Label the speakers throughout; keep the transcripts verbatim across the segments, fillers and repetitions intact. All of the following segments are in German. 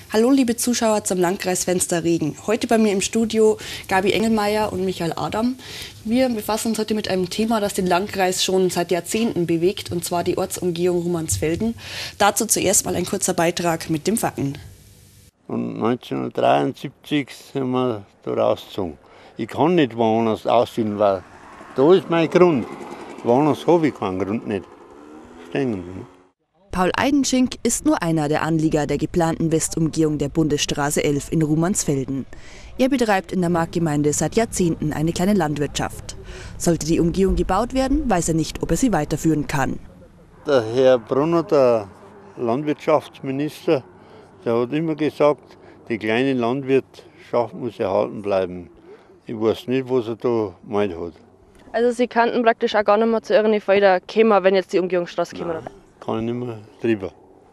Speaker 1: Hallo liebe Zuschauer zum Landkreis Fenster Regen. Heute bei mir im Studio Gabi Engelmeier und Michael Adam. Wir befassen uns heute mit einem Thema, das den Landkreis schon seit Jahrzehnten bewegt, und zwar die Ortsumgehung Rumansfelden. Dazu zuerst mal ein kurzer Beitrag mit dem Fakten.
Speaker 2: Und neunzehnhundertdreiundsiebzig sind wir da rausgezogen. Ich kann nicht woanders ausziehen, weil da ist mein Grund. Woanders habe ich keinen Grund nicht. Stehen.
Speaker 1: Paul Eidenschink ist nur einer der Anlieger der geplanten Westumgehung der Bundesstraße elf in Rumansfelden. Er betreibt in der Marktgemeinde seit Jahrzehnten eine kleine Landwirtschaft. Sollte die Umgehung gebaut werden, weiß er nicht, ob er sie weiterführen kann.
Speaker 2: Der Herr Brunner, der Landwirtschaftsminister, der hat immer gesagt, die kleine Landwirtschaft muss erhalten bleiben. Ich weiß nicht, was er da gemeint hat.
Speaker 3: Also Sie kannten praktisch auch gar nicht mehr zu Ihren Feldern kommen, wenn jetzt die Umgehungsstraße kommen?
Speaker 2: Kann ich nicht mehr drüber.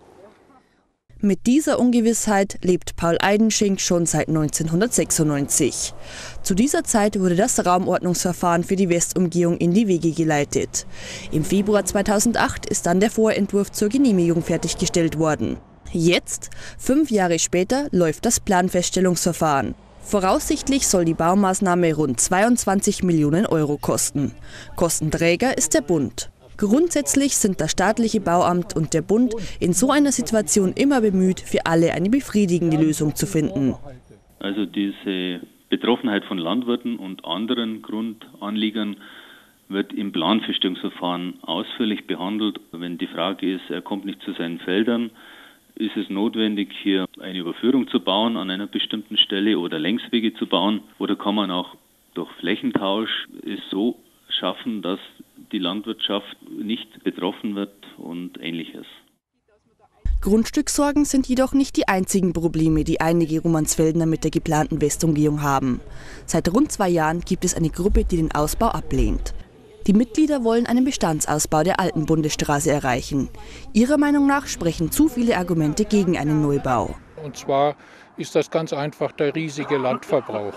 Speaker 1: Mit dieser Ungewissheit lebt Paul Eidenschink schon seit neunzehnhundertsechsundneunzig. Zu dieser Zeit wurde das Raumordnungsverfahren für die Westumgehung in die Wege geleitet. Im Februar zweitausendacht ist dann der Vorentwurf zur Genehmigung fertiggestellt worden. Jetzt, fünf Jahre später, läuft das Planfeststellungsverfahren. Voraussichtlich soll die Baumaßnahme rund zweiundzwanzig Millionen Euro kosten. Kostenträger ist der Bund. Grundsätzlich sind das staatliche Bauamt und der Bund in so einer Situation immer bemüht, für alle eine befriedigende Lösung zu finden.
Speaker 4: Also diese Betroffenheit von Landwirten und anderen Grundanliegern wird im Planfeststellungsverfahren ausführlich behandelt. Wenn die Frage ist, er kommt nicht zu seinen Feldern, ist es notwendig, hier eine Überführung zu bauen an einer bestimmten Stelle oder Längswege zu bauen, oder kann man auch durch Flächentausch es so schaffen, dass die Landwirtschaft nicht betroffen wird und Ähnliches.
Speaker 1: Grundstückssorgen sind jedoch nicht die einzigen Probleme, die einige Rumansfeldener mit der geplanten Westumgehung haben. Seit rund zwei Jahren gibt es eine Gruppe, die den Ausbau ablehnt. Die Mitglieder wollen einen Bestandsausbau der alten Bundesstraße erreichen. Ihrer Meinung nach sprechen zu viele Argumente gegen einen Neubau.
Speaker 5: Und zwar ist das ganz einfach der riesige Landverbrauch,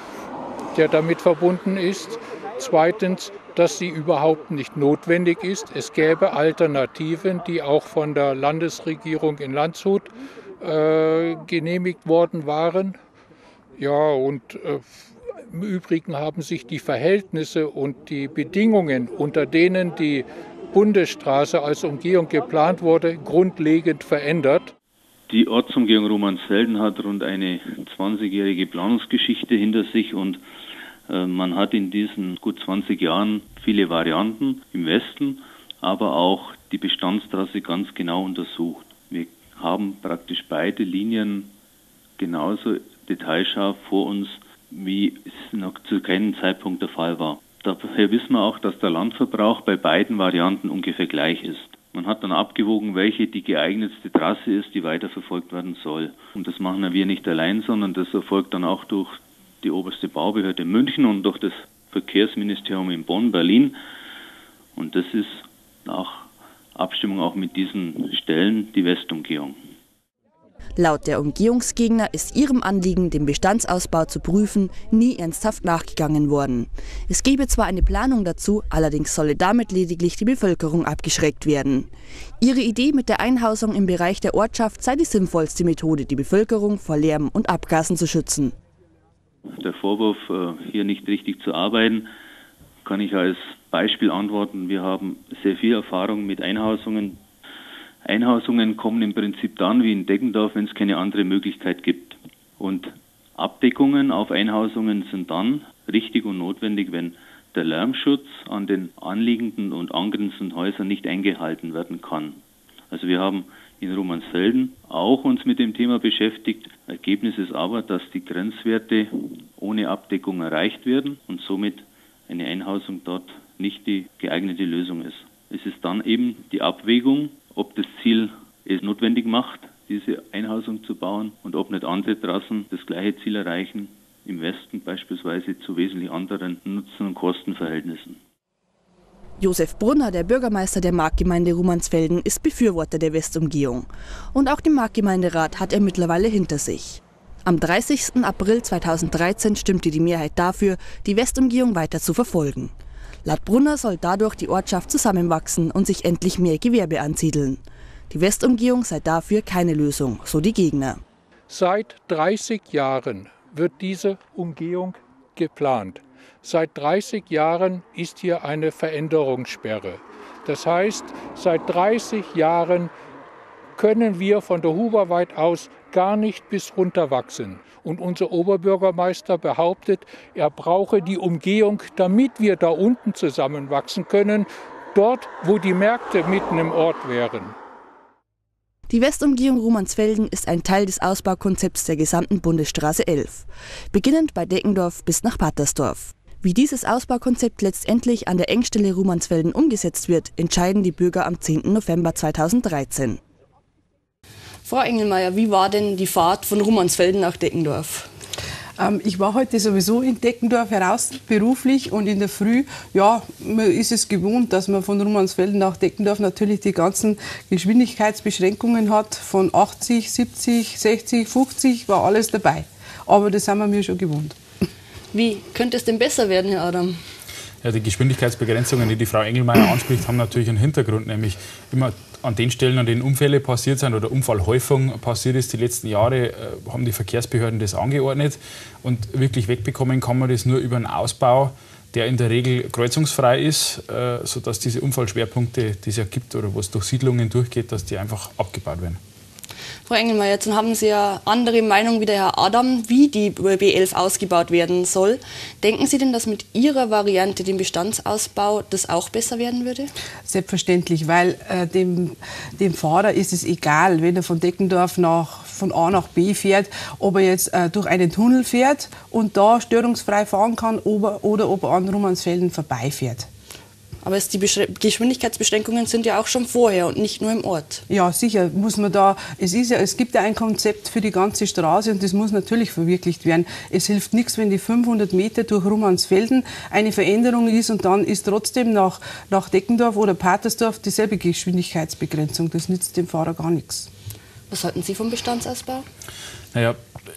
Speaker 5: der damit verbunden ist. Zweitens, dass sie überhaupt nicht notwendig ist. Es gäbe Alternativen, die auch von der Landesregierung in Landshut äh, genehmigt worden waren. Ja, und äh, im Übrigen haben sich die Verhältnisse und die Bedingungen, unter denen die Bundesstraße als Umgehung geplant wurde, grundlegend verändert.
Speaker 4: Die Ortsumgehung Rumansfelden hat rund eine zwanzigjährige Planungsgeschichte hinter sich, und man hat in diesen gut zwanzig Jahren viele Varianten im Westen, aber auch die Bestandstraße ganz genau untersucht. Wir haben praktisch beide Linien genauso detailscharf vor uns, wie es noch zu keinem Zeitpunkt der Fall war. Daher wissen wir auch, dass der Landverbrauch bei beiden Varianten ungefähr gleich ist. Man hat dann abgewogen, welche die geeignetste Trasse ist, die weiterverfolgt werden soll. Und das machen wir nicht allein, sondern das erfolgt dann auch durch die oberste Baubehörde München und durch das Verkehrsministerium in Bonn, Berlin. Und das ist nach Abstimmung auch mit diesen Stellen die Westumgehung.
Speaker 1: Laut der Umgehungsgegner ist ihrem Anliegen, den Bestandsausbau zu prüfen, nie ernsthaft nachgegangen worden. Es gebe zwar eine Planung dazu, allerdings solle damit lediglich die Bevölkerung abgeschreckt werden. Ihre Idee mit der Einhausung im Bereich der Ortschaft sei die sinnvollste Methode, die Bevölkerung vor Lärm und Abgasen zu schützen.
Speaker 4: Der Vorwurf, hier nicht richtig zu arbeiten, kann ich als Beispiel antworten. Wir haben sehr viel Erfahrung mit Einhausungen. Einhausungen kommen im Prinzip dann wie in Deggendorf, wenn es keine andere Möglichkeit gibt. Und Abdeckungen auf Einhausungen sind dann richtig und notwendig, wenn der Lärmschutz an den anliegenden und angrenzenden Häusern nicht eingehalten werden kann. Also wir haben in Rumansfelden auch uns mit dem Thema beschäftigt. Ergebnis ist aber, dass die Grenzwerte ohne Abdeckung erreicht werden und somit eine Einhausung dort nicht die geeignete Lösung ist. Es ist dann eben die Abwägung, ob das Ziel es notwendig macht, diese Einhausung zu bauen, und ob nicht andere Trassen das gleiche Ziel erreichen, im Westen beispielsweise zu wesentlich anderen Nutzen- und Kostenverhältnissen.
Speaker 1: Josef Brunner, der Bürgermeister der Marktgemeinde Rumansfelden, ist Befürworter der Westumgehung. Und auch den Marktgemeinderat hat er mittlerweile hinter sich. Am dreißigsten April zweitausenddreizehn stimmte die Mehrheit dafür, die Westumgehung weiter zu verfolgen. Laut Brunner soll dadurch die Ortschaft zusammenwachsen und sich endlich mehr Gewerbe ansiedeln. Die Westumgehung sei dafür keine Lösung, so die Gegner.
Speaker 5: Seit dreißig Jahren wird diese Umgehung geplant. Seit dreißig Jahren ist hier eine Veränderungssperre. Das heißt, seit dreißig Jahren können wir von der Huberweid aus gar nicht bis runter wachsen. Und unser Oberbürgermeister behauptet, er brauche die Umgehung, damit wir da unten zusammenwachsen können, dort, wo die Märkte mitten im Ort wären.
Speaker 1: Die Westumgehung Rumansfelden ist ein Teil des Ausbaukonzepts der gesamten Bundesstraße elf, beginnend bei Deckendorf bis nach Patersdorf. Wie dieses Ausbaukonzept letztendlich an der Engstelle Rumansfelden umgesetzt wird, entscheiden die Bürger am zehnten November zweitausenddreizehn.
Speaker 6: Frau Engelmeier, wie war denn die Fahrt von Rumansfelden nach Deckendorf?
Speaker 7: Ähm, ich war heute sowieso in Deckendorf heraus beruflich und in der Früh, ja, man ist es gewohnt, dass man von Rumansfelden nach Deckendorf natürlich die ganzen Geschwindigkeitsbeschränkungen hat. Von achtzig, siebzig, sechzig, fünfzig war alles dabei. Aber das sind wir mir schon gewohnt.
Speaker 6: Wie könnte es denn besser werden, Herr Adam?
Speaker 8: Ja, die Geschwindigkeitsbegrenzungen, die die Frau Engelmeier anspricht, haben natürlich einen Hintergrund, nämlich immer an den Stellen, an denen Unfälle passiert sind oder Unfallhäufung passiert ist, die letzten Jahre äh, haben die Verkehrsbehörden das angeordnet. Und wirklich wegbekommen kann man das nur über einen Ausbau, der in der Regel kreuzungsfrei ist, äh, sodass diese Unfallschwerpunkte, die es ja gibt oder wo es durch Siedlungen durchgeht, dass die einfach abgebaut werden.
Speaker 6: Frau Engelmeier, jetzt haben Sie ja andere Meinung wie der Herr Adam, wie die B elf ausgebaut werden soll. Denken Sie denn, dass mit Ihrer Variante, dem Bestandsausbau, das auch besser werden würde?
Speaker 7: Selbstverständlich, weil äh, dem, dem Fahrer ist es egal, wenn er von Deckendorf nach, von A nach B fährt, ob er jetzt äh, durch einen Tunnel fährt und da störungsfrei fahren kann oder, oder ob er an Rumansfelden vorbeifährt.
Speaker 6: Aber es, die Geschwindigkeitsbeschränkungen sind ja auch schon vorher und nicht nur im Ort.
Speaker 7: Ja, sicher muss man da, es, ist ja, es gibt ja ein Konzept für die ganze Straße und das muss natürlich verwirklicht werden. Es hilft nichts, wenn die fünfhundert Meter durch Rumansfelden eine Veränderung ist und dann ist trotzdem nach, nach Deckendorf oder Patersdorf dieselbe Geschwindigkeitsbegrenzung. Das nützt dem Fahrer gar nichts.
Speaker 6: Was halten Sie vom Bestandsausbau?
Speaker 8: Naja,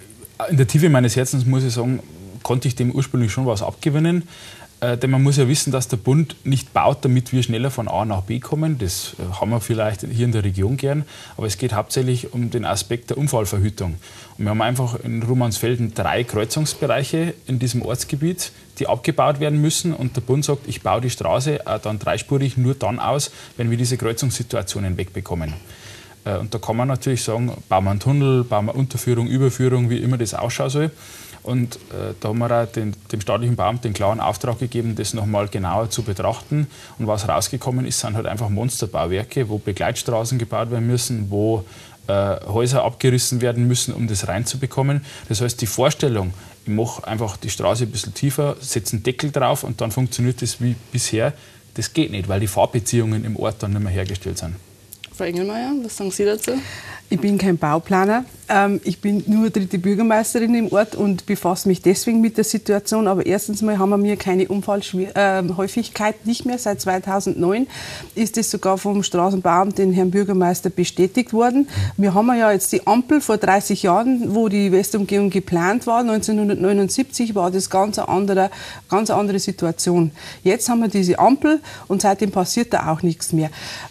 Speaker 8: in der Tiefe meines Herzens muss ich sagen, konnte ich dem ursprünglich schon was abgewinnen. Äh, denn man muss ja wissen, dass der Bund nicht baut, damit wir schneller von A nach B kommen. Das äh, haben wir vielleicht hier in der Region gern. Aber es geht hauptsächlich um den Aspekt der Unfallverhütung. Und wir haben einfach in Rumansfelden drei Kreuzungsbereiche in diesem Ortsgebiet, die abgebaut werden müssen. Und der Bund sagt, ich baue die Straße äh, dann dreispurig nur dann aus, wenn wir diese Kreuzungssituationen wegbekommen. Äh, und da kann man natürlich sagen, bauen wir einen Tunnel, bauen wir Unterführung, Überführung, wie immer das ausschauen soll. Und äh, da haben wir auch den, dem staatlichen Beamten den klaren Auftrag gegeben, das noch mal genauer zu betrachten. Und was rausgekommen ist, sind halt einfach Monsterbauwerke, wo Begleitstraßen gebaut werden müssen, wo äh, Häuser abgerissen werden müssen, um das reinzubekommen. Das heißt, die Vorstellung, ich mache einfach die Straße ein bisschen tiefer, setze einen Deckel drauf und dann funktioniert das wie bisher, das geht nicht, weil die Fahrbeziehungen im Ort dann nicht mehr hergestellt sind.
Speaker 6: Frau Engelmeier, was sagen Sie dazu?
Speaker 7: Ich bin kein Bauplaner. Ich bin nur dritte Bürgermeisterin im Ort und befasse mich deswegen mit der Situation. Aber erstens mal haben wir keine Unfallhäufigkeit nicht mehr. Seit zweitausendneun ist es sogar vom Straßenbauamt, den Herrn Bürgermeister, bestätigt worden. Wir haben ja jetzt die Ampel vor dreißig Jahren, wo die Westumgehung geplant war. neunzehnhundertneunundsiebzig war das ganz eine andere, ganz eine andere Situation. Jetzt haben wir diese Ampel und seitdem passiert da auch nichts mehr.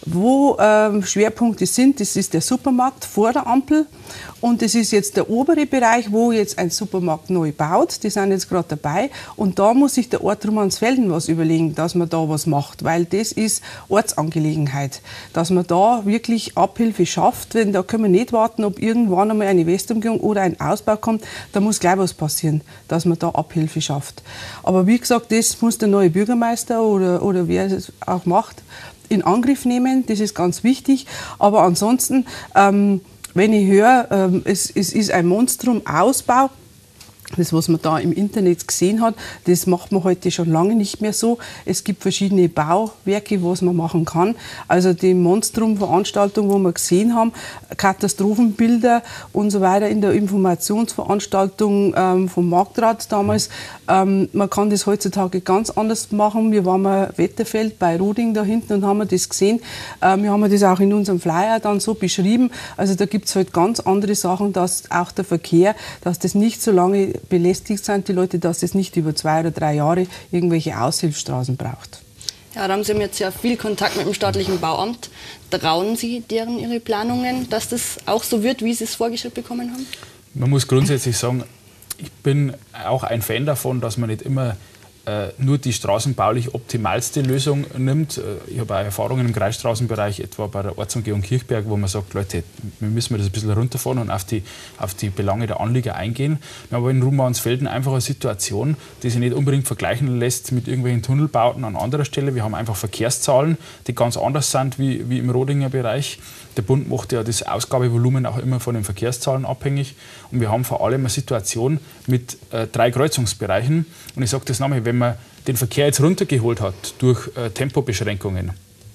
Speaker 7: Wo ähm, Schwerpunkte sind, das ist der Supermarkt vor der Ampel. Und das ist jetzt der obere Bereich, wo jetzt ein Supermarkt neu baut. Die sind jetzt gerade dabei. Und da muss sich der Ort Rumansfelden was überlegen, dass man da was macht. Weil das ist Ortsangelegenheit. Dass man da wirklich Abhilfe schafft. Denn da können wir nicht warten, ob irgendwann einmal eine Westumgehung oder ein Ausbau kommt. Da muss gleich was passieren, dass man da Abhilfe schafft. Aber wie gesagt, das muss der neue Bürgermeister oder, oder wer es auch macht, in Angriff nehmen. Das ist ganz wichtig. Aber ansonsten, ähm, wenn ich höre, ähm, es, es ist ein Monstrum-Ausbau, das, was man da im Internet gesehen hat, das macht man heute schon lange nicht mehr so. Es gibt verschiedene Bauwerke, was man machen kann. Also die Monstrum-Veranstaltung, wo wir gesehen haben, Katastrophenbilder und so weiter in der Informationsveranstaltung ähm, vom Marktrat damals. Ähm, man kann das heutzutage ganz anders machen. Wir waren mal Wetterfeld bei Roding da hinten und haben das gesehen. Ähm, wir haben das auch in unserem Flyer dann so beschrieben. Also da gibt es halt ganz andere Sachen, dass auch der Verkehr, dass das nicht so lange belästigt sind, die Leute, dass es nicht über zwei oder drei Jahre irgendwelche Aushilfsstraßen braucht.
Speaker 6: Ja, da haben Sie jetzt ja viel Kontakt mit dem staatlichen Bauamt. Trauen Sie deren Ihre Planungen, dass das auch so wird, wie Sie es vorgestellt bekommen haben?
Speaker 8: Man muss grundsätzlich sagen, ich bin auch ein Fan davon, dass man nicht immer äh, nur die straßenbaulich optimalste Lösung nimmt. Ich habe auch Erfahrungen im Kreisstraßenbereich, etwa bei der Ortsumgehung Kirchberg, wo man sagt, Leute, wir müssen das ein bisschen runterfahren und auf die, auf die Belange der Anlieger eingehen. Wir haben aber in Ruhmaunsfelden einfach eine Situation, die sich nicht unbedingt vergleichen lässt mit irgendwelchen Tunnelbauten an anderer Stelle. Wir haben einfach Verkehrszahlen, die ganz anders sind wie, wie im Rodinger Bereich. Der Bund macht ja das Ausgabevolumen auch immer von den Verkehrszahlen abhängig. Und wir haben vor allem eine Situation mit äh, drei Kreuzungsbereichen. Und ich sage das nochmal, wenn man den Verkehr jetzt runtergeholt hat durch äh, Tempobeschränkungen,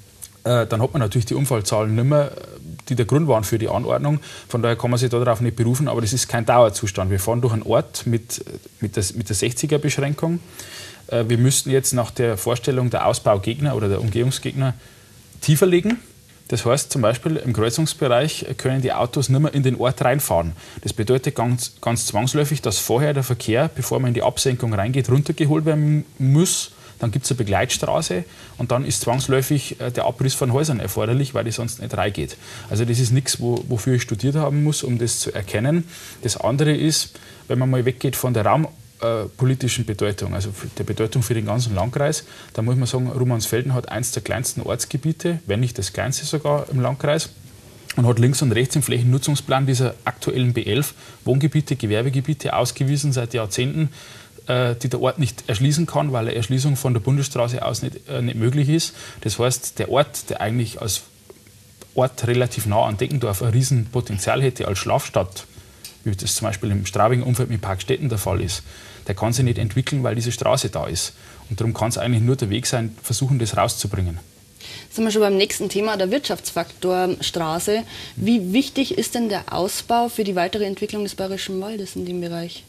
Speaker 8: äh, dann hat man natürlich die Unfallzahlen nicht mehr, die der Grund waren für die Anordnung. Von daher kann man sich darauf nicht berufen, aber das ist kein Dauerzustand. Wir fahren durch einen Ort mit, mit, der, mit der sechziger-Beschränkung. Äh, wir müssten jetzt nach der Vorstellung der Ausbaugegner oder der Umgehungsgegner tiefer legen. Das heißt zum Beispiel, im Kreuzungsbereich können die Autos nicht mehr in den Ort reinfahren. Das bedeutet ganz, ganz zwangsläufig, dass vorher der Verkehr, bevor man in die Absenkung reingeht, runtergeholt werden muss. Dann gibt es eine Begleitstraße und dann ist zwangsläufig der Abriss von Häusern erforderlich, weil die sonst nicht reingeht. Also das ist nichts, wo, wofür ich studiert haben muss, um das zu erkennen. Das andere ist, wenn man mal weggeht von der Raum politischen Bedeutung, also der Bedeutung für den ganzen Landkreis, da muss man sagen, Ruhmaunsfelden hat eines der kleinsten Ortsgebiete, wenn nicht das kleinste sogar im Landkreis, und hat links und rechts im Flächennutzungsplan dieser aktuellen B elf Wohngebiete, Gewerbegebiete ausgewiesen seit Jahrzehnten, äh, die der Ort nicht erschließen kann, weil eine Erschließung von der Bundesstraße aus nicht, äh, nicht möglich ist. Das heißt, der Ort, der eigentlich als Ort relativ nah an Deckendorf ein Riesenpotenzial hätte als Schlafstadt, wie das zum Beispiel im Straubinger Umfeld mit Parkstetten der Fall ist, der kann sich nicht entwickeln, weil diese Straße da ist. Und darum kann es eigentlich nur der Weg sein, versuchen, das rauszubringen.
Speaker 6: Sind wir schon beim nächsten Thema, der Wirtschaftsfaktor Straße. Wie wichtig ist denn der Ausbau für die weitere Entwicklung des Bayerischen Waldes in dem Bereich?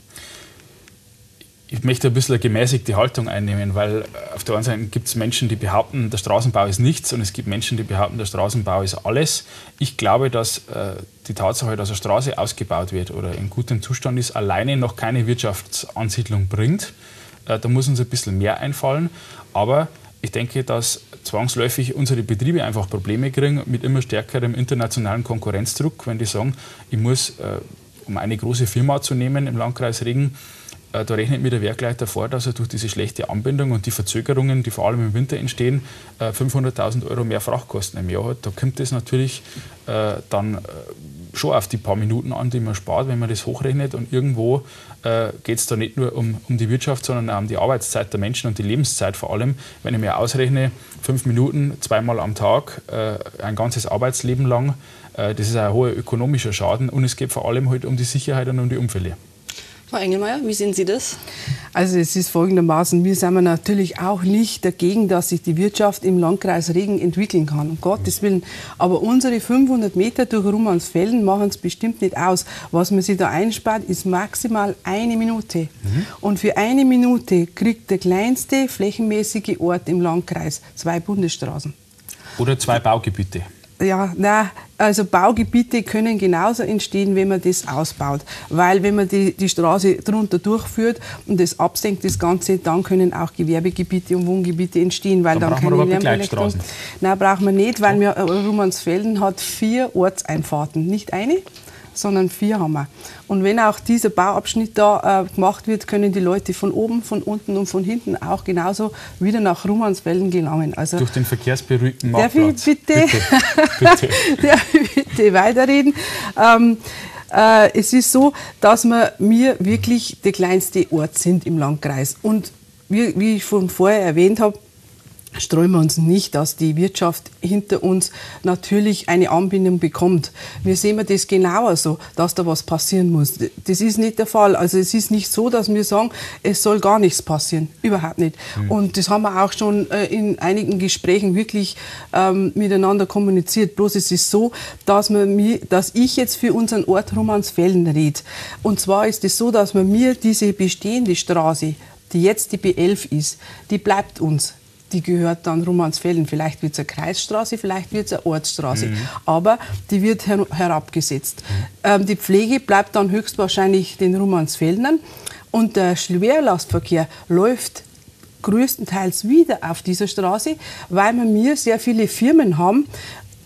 Speaker 8: Ich möchte ein bisschen eine gemäßigte Haltung einnehmen, weil auf der einen Seite gibt es Menschen, die behaupten, der Straßenbau ist nichts, und es gibt Menschen, die behaupten, der Straßenbau ist alles. Ich glaube, dass äh, die Tatsache, dass eine Straße ausgebaut wird oder in gutem Zustand ist, alleine noch keine Wirtschaftsansiedlung bringt. Äh, da muss uns ein bisschen mehr einfallen. Aber ich denke, dass zwangsläufig unsere Betriebe einfach Probleme kriegen mit immer stärkerem internationalen Konkurrenzdruck, wenn die sagen, ich muss, äh, um eine große Firma zu nehmen im Landkreis Regen, da rechnet mir der Werkleiter vor, dass er durch diese schlechte Anbindung und die Verzögerungen, die vor allem im Winter entstehen, fünfhunderttausend Euro mehr Frachtkosten im Jahr hat. Da kommt es natürlich äh, dann schon auf die paar Minuten an, die man spart, wenn man das hochrechnet. Und irgendwo äh, geht es da nicht nur um, um die Wirtschaft, sondern auch um die Arbeitszeit der Menschen und die Lebenszeit vor allem. Wenn ich mir ausrechne, fünf Minuten, zweimal am Tag, äh, ein ganzes Arbeitsleben lang, äh, das ist ein hoher ökonomischer Schaden. Und es geht vor allem halt um die Sicherheit und um die Unfälle.
Speaker 6: Frau Engelmeier, wie sehen Sie das?
Speaker 7: Also es ist folgendermaßen, wir sind natürlich auch nicht dagegen, dass sich die Wirtschaft im Landkreis Regen entwickeln kann, um Gottes Willen. Aber unsere fünfhundert Meter durch Ruhmaunsfelden machen es bestimmt nicht aus. Was man sich da einspart, ist maximal eine Minute. Mhm. Und für eine Minute kriegt der kleinste flächenmäßige Ort im Landkreis zwei Bundesstraßen.
Speaker 8: Oder zwei Baugebiete.
Speaker 7: Ja, na, also Baugebiete können genauso entstehen, wenn man das ausbaut. Weil wenn man die, die Straße drunter durchführt und das absenkt, das Ganze, dann können auch Gewerbegebiete und Wohngebiete entstehen. Weil
Speaker 8: dann, dann
Speaker 7: keine
Speaker 8: brauchen wir aber Begleitstraßen.
Speaker 7: Nein, braucht man nicht, weil wir, Ruhmaunsfelden hat vier Ortseinfahrten. Nicht eine, sondern vier haben wir. Und wenn auch dieser Bauabschnitt da äh, gemacht wird, können die Leute von oben, von unten und von hinten auch genauso wieder nach Ruhmaunsfelden gelangen. Also
Speaker 8: durch den verkehrsberuhigten Marktplatz.
Speaker 7: Darf ich bitte, bitte. darf ich bitte weiterreden? Ähm, äh, es ist so, dass wir, wir wirklich der kleinste Ort sind im Landkreis. Und wie, wie ich schon vorher erwähnt habe, streuen wir uns nicht, dass die Wirtschaft hinter uns natürlich eine Anbindung bekommt. Wir sehen das genauer so, dass da was passieren muss. Das ist nicht der Fall. Also es ist nicht so, dass wir sagen, es soll gar nichts passieren. Überhaupt nicht. Mhm. Und das haben wir auch schon äh, in einigen Gesprächen wirklich ähm, miteinander kommuniziert. Bloß es ist so, dass, man mir, dass ich jetzt für unseren Ort Ruhmaunsfelden rede. Und zwar ist es so, dass man mir diese bestehende Straße, die jetzt die B elf ist, die bleibt uns. Die gehört dann Ruhmaunsfelden. Vielleicht wird es eine Kreisstraße, vielleicht wird es eine Ortsstraße. Mhm. Aber die wird her herabgesetzt. Mhm. Ähm, die Pflege bleibt dann höchstwahrscheinlich den Ruhmaunsfeldern. Und der Schwerlastverkehr läuft größtenteils wieder auf dieser Straße, weil wir sehr viele Firmen haben,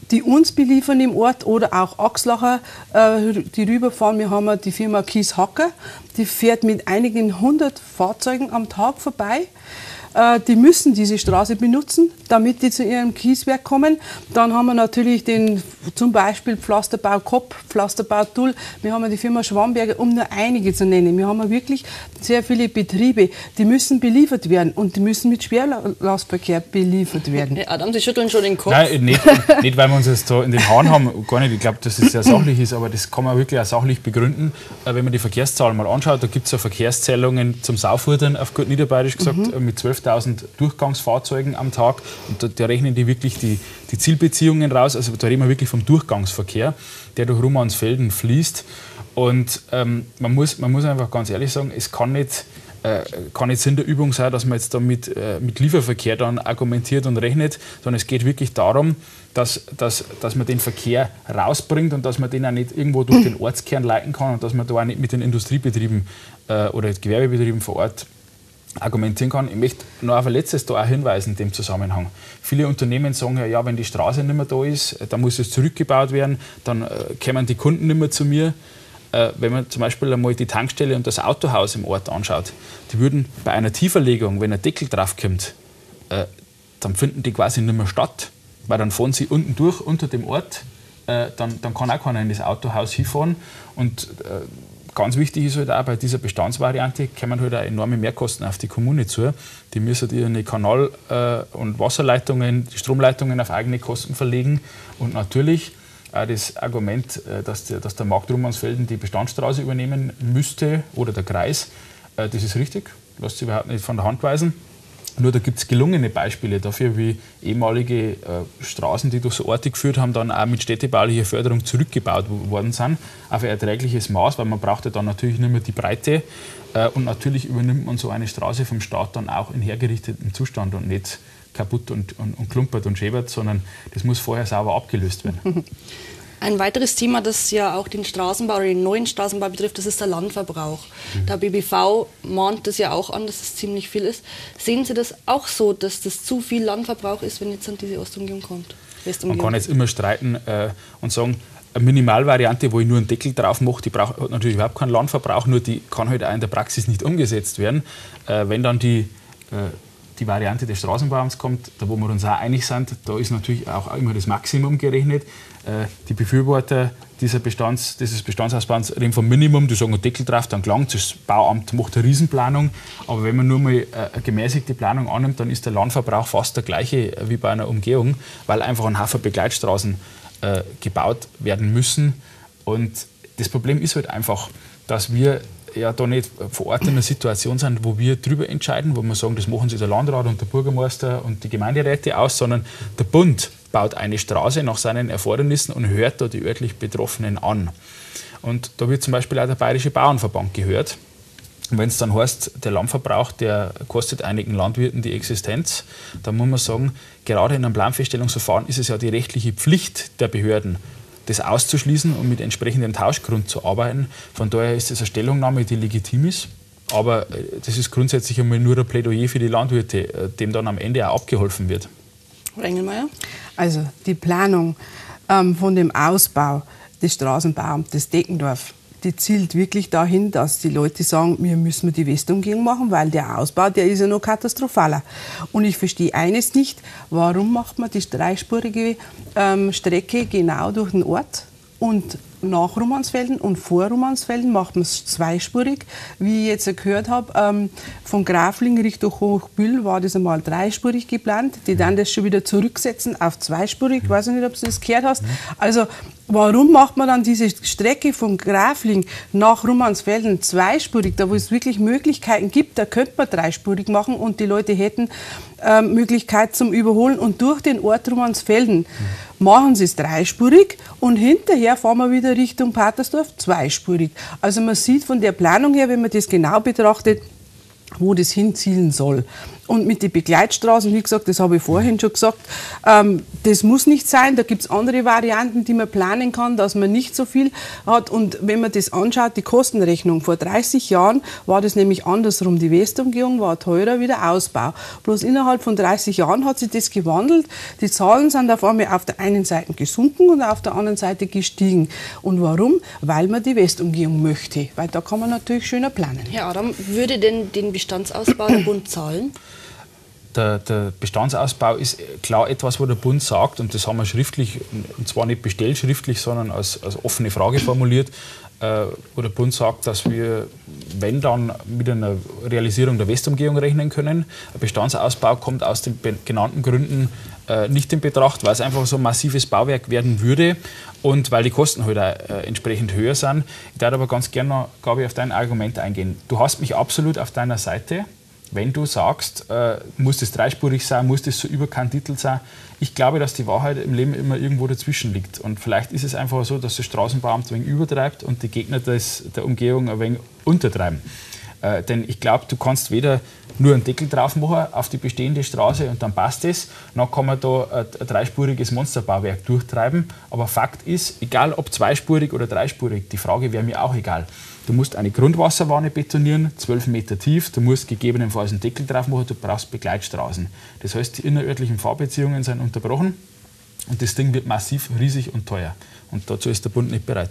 Speaker 7: die uns beliefern im Ort oder auch Axlacher, äh, die rüberfahren. Wir haben die Firma Kies Hacker, die fährt mit einigen hundert Fahrzeugen am Tag vorbei. Äh, die müssen diese Straße benutzen, damit die zu ihrem Kieswerk kommen. Dann haben wir natürlich den, zum Beispiel Pflasterbau Kopp, Pflasterbau Tull. Wir haben die Firma Schwamberger, um nur einige zu nennen. Wir haben wirklich sehr viele Betriebe, die müssen beliefert werden und die müssen mit Schwerlastverkehr beliefert werden.
Speaker 6: Herr Adam, Sie schütteln schon den Kopf.
Speaker 8: Nein, nicht, nicht weil wir uns jetzt da in den Haaren haben, gar nicht. Ich glaube, dass es sehr sachlich ist, aber das kann man wirklich auch sachlich begründen. Wenn man die Verkehrszahlen mal anschaut, da gibt es ja Verkehrszählungen zum Saufurtern, auf gut niederbayerisch gesagt, mhm. mit zwölftausend Durchgangsfahrzeugen am Tag. Und da, da rechnen die wirklich die, die Zielbeziehungen raus. Also da reden wir wirklich vom Durchgangsverkehr, der durch Rummansfelden fließt. Und ähm, man, muss, man muss einfach ganz ehrlich sagen, es kann nicht, äh, kann nicht Sinn der Übung sein, dass man jetzt da mit, äh, mit Lieferverkehr dann argumentiert und rechnet, sondern es geht wirklich darum, dass, dass, dass man den Verkehr rausbringt und dass man den auch nicht irgendwo durch den Ortskern leiten kann und dass man da auch nicht mit den Industriebetrieben äh, oder Gewerbebetrieben vor Ort argumentieren kann. Ich möchte noch auf ein letztes da auch hinweisen in dem Zusammenhang. Viele Unternehmen sagen ja, ja, wenn die Straße nicht mehr da ist, dann muss es zurückgebaut werden, dann äh, kommen die Kunden nicht mehr zu mir. Äh, wenn man zum Beispiel einmal die Tankstelle und das Autohaus im Ort anschaut, die würden bei einer Tieferlegung, wenn ein Deckel draufkommt, äh, dann finden die quasi nicht mehr statt, weil dann fahren sie unten durch unter dem Ort, äh, dann, dann kann auch keiner in das Autohaus hinfahren und äh, ganz wichtig ist halt auch, bei dieser Bestandsvariante kommen halt auch enorme Mehrkosten auf die Kommune zu. Die müssen ihre Kanal- äh, und Wasserleitungen, die Stromleitungen auf eigene Kosten verlegen. Und natürlich auch das Argument, äh, dass, der, dass der Markt Rummansfelden die Bestandsstraße übernehmen müsste oder der Kreis, äh, das ist richtig, lässt sich überhaupt nicht von der Hand weisen. Nur da gibt es gelungene Beispiele dafür, wie ehemalige äh, Straßen, die durch so Orte geführt haben, dann auch mit städtebaulicher Förderung zurückgebaut worden sind, auf ein erträgliches Maß, weil man braucht ja dann natürlich nicht mehr die Breite. Äh, und natürlich übernimmt man so eine Straße vom Staat dann auch in hergerichtetem Zustand und nicht kaputt und, und, und klumpert und schäbert, sondern das muss vorher sauber abgelöst werden.
Speaker 6: Ein weiteres Thema, das ja auch den Straßenbau oder den neuen Straßenbau betrifft, das ist der Landverbrauch. Mhm. Der B B V mahnt das ja auch an, dass es ziemlich viel ist. Sehen Sie das auch so, dass das zu viel Landverbrauch ist, wenn jetzt an diese Ostumgehung kommt? Westumgehung?
Speaker 8: Man kann jetzt immer streiten äh, und sagen, eine Minimalvariante, wo ich nur einen Deckel drauf mache, die braucht, hat natürlich überhaupt keinen Landverbrauch, nur die kann halt auch in der Praxis nicht umgesetzt werden. Äh, wenn dann die äh, die Variante des Straßenbaums kommt, da wo wir uns auch einig sind, da ist natürlich auch immer das Maximum gerechnet. Äh, die Befürworter dieser Bestands, dieses Bestandsausbaus reden vom Minimum, die sagen einen Deckel drauf, dann gelangt das Bauamt macht eine Riesenplanung. Aber wenn man nur mal äh, eine gemäßigte Planung annimmt, dann ist der Landverbrauch fast der gleiche wie bei einer Umgehung, weil einfach ein Haufen Begleitstraßen äh, gebaut werden müssen. Und das Problem ist halt einfach, dass wir ja da nicht vor Ort in einer Situation sind, wo wir drüber entscheiden, wo wir sagen, das machen sich der Landrat und der Bürgermeister und die Gemeinderäte aus, sondern der Bund baut eine Straße nach seinen Erfordernissen und hört da die örtlich Betroffenen an. Und da wird zum Beispiel auch der Bayerische Bauernverband gehört. Und wenn es dann heißt, der Landverbrauch, der kostet einigen Landwirten die Existenz, dann muss man sagen, gerade in einem Planfeststellungsverfahren ist es ja die rechtliche Pflicht der Behörden, das auszuschließen und mit entsprechendem Tauschgrund zu arbeiten. Von daher ist das eine Stellungnahme, die legitim ist. Aber das ist grundsätzlich einmal nur ein Plädoyer für die Landwirte, dem dann am Ende auch abgeholfen wird.
Speaker 6: Frau Engelmeier?
Speaker 7: Also die Planung ähm, von dem Ausbau des Straßenbauamtes Deckendorf, die zielt wirklich dahin, dass die Leute sagen, wir müssen die Westumgehung machen, weil der Ausbau, der ist ja noch katastrophaler. Und ich verstehe eines nicht, warum macht man die dreispurige ähm, Strecke genau durch den Ort und nach Rummansfelden und vor Rummansfelden macht man es zweispurig. Wie ich jetzt gehört habe, ähm, von Grafling Richtung Hochbühl war das einmal dreispurig geplant. Die dann das schon wieder zurücksetzen auf zweispurig. Ich weiß nicht, ob du das gehört hast. Also warum macht man dann diese Strecke von Grafling nach Rummansfelden zweispurig? Da wo es wirklich Möglichkeiten gibt, da könnte man dreispurig machen und die Leute hätten ähm, Möglichkeit zum Überholen. Und durch den Ort Rummansfelden mhm. machen sie es dreispurig und hinterher fahren wir wieder Richtung Patersdorf zweispurig. Also man sieht von der Planung her, wenn man das genau betrachtet, wo das hinzielen soll. Und mit den Begleitstraßen, wie gesagt, das habe ich vorhin schon gesagt, ähm, das muss nicht sein. Da gibt es andere Varianten, die man planen kann, dass man nicht so viel hat. Und wenn man das anschaut, die Kostenrechnung, vor dreißig Jahren war das nämlich andersrum. Die Westumgehung war teurer wie der Ausbau. Bloß innerhalb von dreißig Jahren hat sich das gewandelt. Die Zahlen sind auf einmal auf der einen Seite gesunken und auf der anderen Seite gestiegen. Und warum? Weil man die Westumgehung möchte. Weil da kann man natürlich schöner planen.
Speaker 6: Herr Adam, würde denn den Bestandsausbau der Bund zahlen?
Speaker 8: Der, der Bestandsausbau ist klar etwas, wo der Bund sagt, und das haben wir schriftlich, und zwar nicht bestellt schriftlich, sondern als, als offene Frage formuliert, äh, wo der Bund sagt, dass wir, wenn dann, mit einer Realisierung der Westumgehung rechnen können. Ein Bestandsausbau kommt aus den genannten Gründen äh, nicht in Betracht, weil es einfach so ein massives Bauwerk werden würde und weil die Kosten halt auch, äh, entsprechend höher sind. Ich würde aber ganz gerne noch, Gabi, auf dein Argument eingehen. Du hast mich absolut auf deiner Seite. Wenn du sagst, äh, muss das dreispurig sein, muss das so überkantitelt sein. Ich glaube, dass die Wahrheit im Leben immer irgendwo dazwischen liegt. Und vielleicht ist es einfach so, dass das Straßenbauamt ein wenig übertreibt und die Gegner des, der Umgehung ein wenig untertreiben. Äh, denn ich glaube, du kannst weder nur einen Deckel drauf machen auf die bestehende Straße und dann passt es. Dann kann man da ein, ein dreispuriges Monsterbauwerk durchtreiben. Aber Fakt ist, egal ob zweispurig oder dreispurig, die Frage wäre mir auch egal. Du musst eine Grundwasserwanne betonieren, zwölf Meter tief. Du musst gegebenenfalls einen Deckel drauf machen. Du brauchst Begleitstraßen. Das heißt, die innerörtlichen Fahrbeziehungen sind unterbrochen und das Ding wird massiv, riesig und teuer. Und dazu ist der Bund nicht bereit.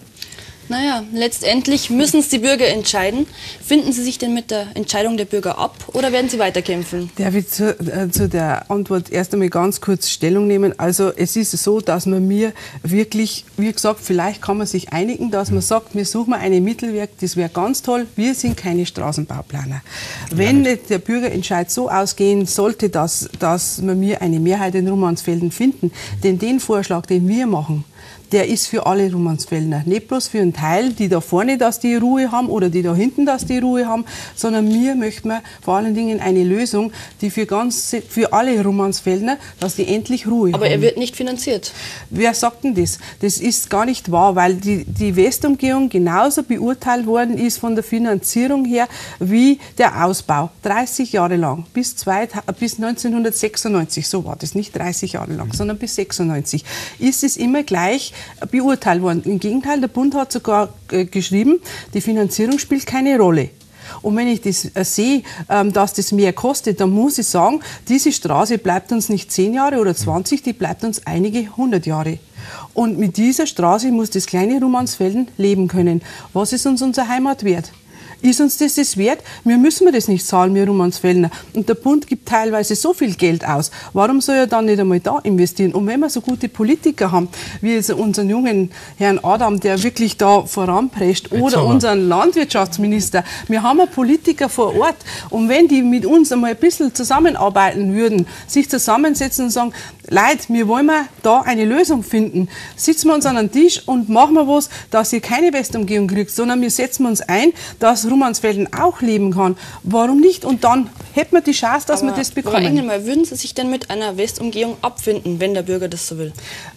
Speaker 6: Naja, letztendlich müssen es die Bürger entscheiden. Finden Sie sich denn mit der Entscheidung der Bürger ab oder werden Sie weiterkämpfen?
Speaker 7: Darf ich zu, äh, zu der Antwort erst einmal ganz kurz Stellung nehmen? Also es ist so, dass man mir wirklich, wie gesagt, vielleicht kann man sich einigen, dass man sagt, wir suchen einen Mittelweg, das wäre ganz toll, wir sind keine Straßenbauplaner. Wenn nicht der Bürgerentscheid so ausgehen sollte, dass, dass wir mir eine Mehrheit in Romansfelden finden, denn den Vorschlag, den wir machen, der ist für alle Romansfeldner. Nicht bloß für einen Teil, die da vorne, dass die Ruhe haben oder die da hinten, dass die Ruhe haben, sondern wir möchten vor allen Dingen eine Lösung, die für, ganz, für alle Romansfeldner, dass die endlich Ruhe
Speaker 6: Aber
Speaker 7: haben.
Speaker 6: er wird nicht finanziert.
Speaker 7: Wer sagt denn das? Das ist gar nicht wahr, weil die, die Westumgehung genauso beurteilt worden ist von der Finanzierung her wie der Ausbau. dreißig Jahre lang, bis, zwei, bis neunzehnhundertsechsundneunzig, so war das, nicht dreißig Jahre lang, sondern bis sechsundneunzig, ist es immer gleich beurteilt worden. Im Gegenteil, der Bund hat sogar äh, geschrieben, die Finanzierung spielt keine Rolle. Und wenn ich das äh, sehe, ähm, dass das mehr kostet, dann muss ich sagen, diese Straße bleibt uns nicht zehn Jahre oder zwanzig, die bleibt uns einige hundert Jahre. Und mit dieser Straße muss das kleine Romansfelden leben können. Was ist uns unsere Heimat wert? Ist uns das das wert? Wir müssen wir das nicht zahlen, wir Romansfeldner. Und der Bund gibt teilweise so viel Geld aus. Warum soll er dann nicht einmal da investieren? Und wenn wir so gute Politiker haben, wie jetzt unseren jungen Herrn Adam, der wirklich da voranprescht, oder unseren Landwirtschaftsminister, wir haben einen Politiker vor Ort. Und wenn die mit uns einmal ein bisschen zusammenarbeiten würden, sich zusammensetzen und sagen, Leute, wir wollen mal da eine Lösung finden, sitzen wir uns an einen Tisch und machen wir was, dass ihr keine Westumgehung kriegt, sondern wir setzen uns ein, dass Romansfelden auch leben kann. Warum nicht? Und dann hätten wir die Chance, dass
Speaker 6: Aber,
Speaker 7: wir das bekommen.
Speaker 6: Frau Engelmeier, würden Sie sich denn mit einer Westumgehung abfinden, wenn der Bürger das so will?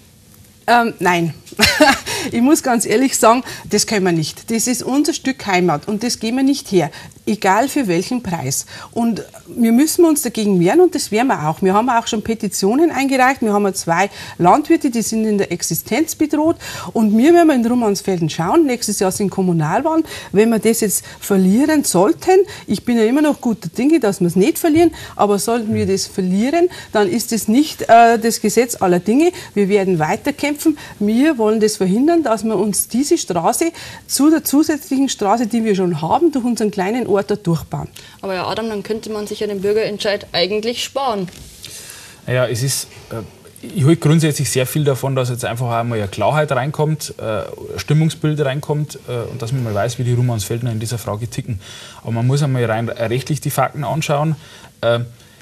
Speaker 7: Ähm, nein. Ich muss ganz ehrlich sagen, das können wir nicht. Das ist unser Stück Heimat und das geben wir nicht her. Egal für welchen Preis. Und wir müssen uns dagegen wehren und das werden wir auch. Wir haben auch schon Petitionen eingereicht. Wir haben zwei Landwirte, die sind in der Existenz bedroht. Und wir werden in Romansfelden schauen. Nächstes Jahr sind Kommunalwahlen. Wenn wir das jetzt verlieren sollten, ich bin ja immer noch guter Dinge, dass wir es nicht verlieren, aber sollten wir das verlieren, dann ist es nicht äh, das Gesetz aller Dinge. Wir werden weiterkämpfen. Wir wollen das verhindern, dass wir uns diese Straße zu der zusätzlichen Straße, die wir schon haben, durch unseren kleinen Ort da durchbauen.
Speaker 6: Aber ja, Adam, dann könnte man sich ja den Bürgerentscheid eigentlich sparen.
Speaker 8: Ja, es ist, äh, ich halte grundsätzlich sehr viel davon, dass jetzt einfach einmal eine Klarheit reinkommt, äh, ein Stimmungsbild reinkommt äh, und dass man mal weiß, wie die Romansfeldner in dieser Frage ticken. Aber man muss einmal rein rechtlich die Fakten anschauen. Äh,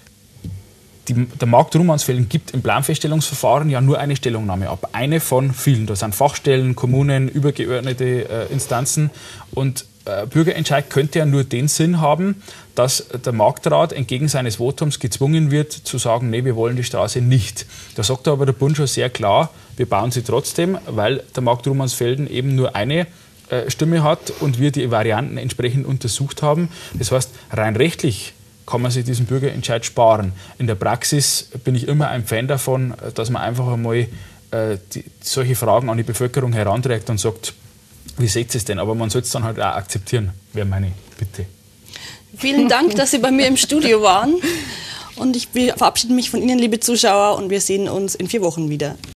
Speaker 8: Die, der Markt Romansfelden gibt im Planfeststellungsverfahren ja nur eine Stellungnahme ab. Eine von vielen. Da sind Fachstellen, Kommunen, übergeordnete äh, Instanzen. Und äh, Bürgerentscheid könnte ja nur den Sinn haben, dass der Marktrat entgegen seines Votums gezwungen wird, zu sagen, nee, wir wollen die Straße nicht. Da sagt aber der Bund schon sehr klar, wir bauen sie trotzdem, weil der Markt Romansfelden eben nur eine äh, Stimme hat und wir die Varianten entsprechend untersucht haben. Das heißt, rein rechtlich kann man sich diesen Bürgerentscheid sparen. In der Praxis bin ich immer ein Fan davon, dass man einfach einmal äh, die, solche Fragen an die Bevölkerung heranträgt und sagt, wie seht ihr es denn? Aber man sollte es dann halt auch akzeptieren, wäre meine Bitte.
Speaker 6: Vielen Dank, dass Sie bei mir im Studio waren. Und ich verabschiede mich von Ihnen, liebe Zuschauer, und wir sehen uns in vier Wochen wieder.